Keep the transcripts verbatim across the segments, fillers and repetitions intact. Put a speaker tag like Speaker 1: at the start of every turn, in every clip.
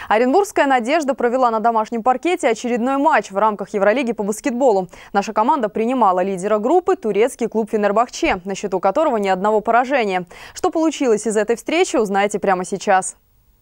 Speaker 1: Оренбургская «Надежда» провела на домашнем паркете очередной матч в рамках Евролиги по баскетболу. Наша команда принимала лидера группы турецкий клуб «Фенербахче», на счету которого ни одного поражения. Что получилось из этой встречи, узнаете прямо сейчас.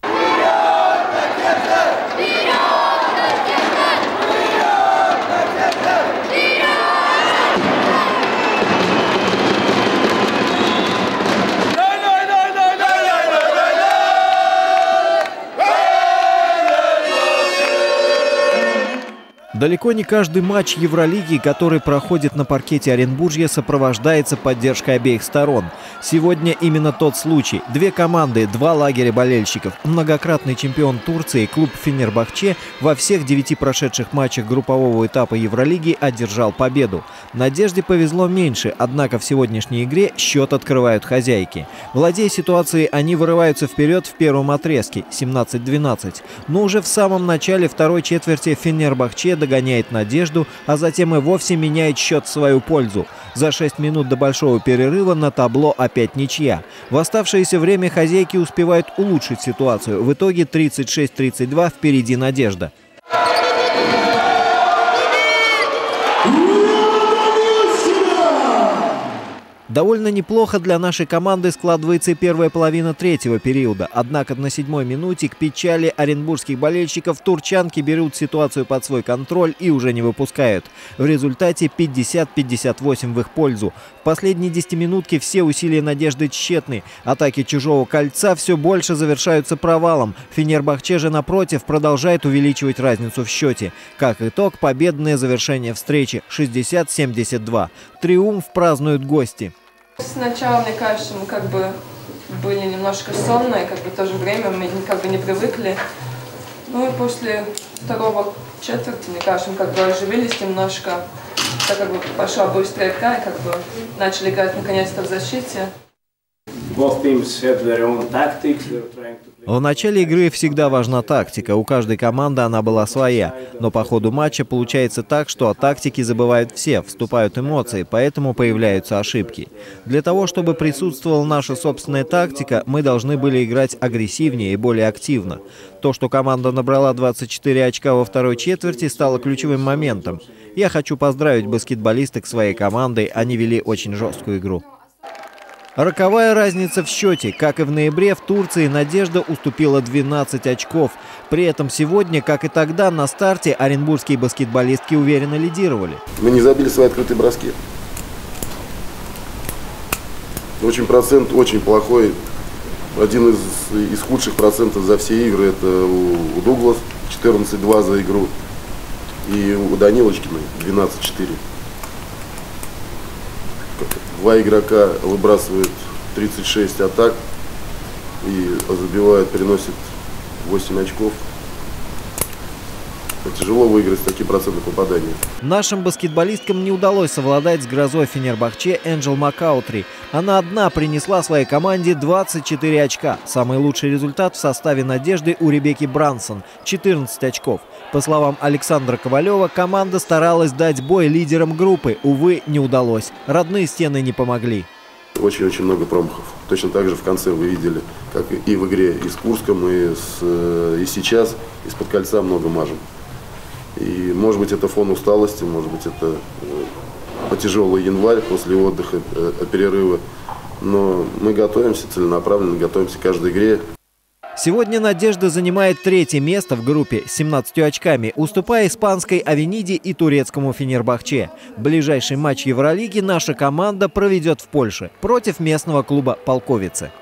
Speaker 2: Далеко не каждый матч Евролиги, который проходит на паркете Оренбуржья, сопровождается поддержкой обеих сторон. Сегодня именно тот случай. Две команды, два лагеря болельщиков. Многократный чемпион Турции клуб «Фенербахче» во всех девяти прошедших матчах группового этапа Евролиги одержал победу. «Надежде» повезло меньше, однако в сегодняшней игре счет открывают хозяйки. Владея ситуацией, они вырываются вперед в первом отрезке – семнадцать двенадцать. Но уже в самом начале второй четверти «Фенербахче» догоняет «Надежду», а затем и вовсе меняет счет в свою пользу. За шесть минут до большого перерыва на табло опять ничья. В оставшееся время хозяйки успевают улучшить ситуацию. В итоге тридцать шесть тридцать два впереди «Надежда». Довольно неплохо для нашей команды складывается и первая половина третьего периода. Однако на седьмой минуте к печали оренбургских болельщиков турчанки берут ситуацию под свой контроль и уже не выпускают. В результате пятьдесят пятьдесят восемь в их пользу. В последние десятиминутки все усилия «Надежды» тщетны. Атаки чужого кольца все больше завершаются провалом. Фенербахче же, напротив, продолжает увеличивать разницу в счете. Как итог, победное завершение встречи шестьдесят семьдесят два. Триумф празднуют гости.
Speaker 3: Сначала, мне кажется, мы как бы были немножко сонные, как бы в то же время мы как бы не привыкли. Ну и после второго четверти, мне кажется, мы как бы оживились немножко, так как бы пошла быстрая игра и как бы начали играть наконец-то в защите.
Speaker 2: В начале игры всегда важна тактика. У каждой команды она была своя. Но по ходу матча получается так, что о тактике забывают все, вступают эмоции, поэтому появляются ошибки. Для того, чтобы присутствовала наша собственная тактика, мы должны были играть агрессивнее и более активно. То, что команда набрала двадцать четыре очка во второй четверти, стало ключевым моментом. Я хочу поздравить баскетболисток своей командой, они вели очень жесткую игру. Роковая разница в счете. Как и в ноябре, в Турции «Надежда» уступила двенадцать очков. При этом сегодня, как и тогда, на старте оренбургские баскетболистки уверенно лидировали.
Speaker 4: Мы не забили свои открытые броски. Очень процент очень плохой. Один из, из худших процентов за все игры – это у, у Дуглас четырнадцать два за игру. И у Данилочкиной двенадцать четыре. Два игрока выбрасывают тридцать шесть атак и забивают, приносят восемь очков. Тяжело выиграть такие проценты попадания.
Speaker 2: Нашим баскетболисткам не удалось совладать с грозой Фенербахче Энджел Макаутри. Она одна принесла своей команде двадцать четыре очка. Самый лучший результат в составе «Надежды» у Ребекки Брансон – четырнадцать очков. По словам Александра Ковалева, команда старалась дать бой лидерам группы. Увы, не удалось. Родные стены не помогли.
Speaker 4: Очень-очень много промахов. Точно так же в конце вы видели, как и в игре и с Курском, и, с, и сейчас из-под кольца много мажем. И может быть это фон усталости, может быть это по тяжелый январь после отдыха, перерыва. Но мы готовимся целенаправленно, готовимся к каждой игре.
Speaker 2: Сегодня «Надежда» занимает третье место в группе с семнадцатью очками, уступая испанской «Авениде» и турецкому «Фенербахче». Ближайший матч Евролиги наша команда проведет в Польше против местного клуба «Полковицы».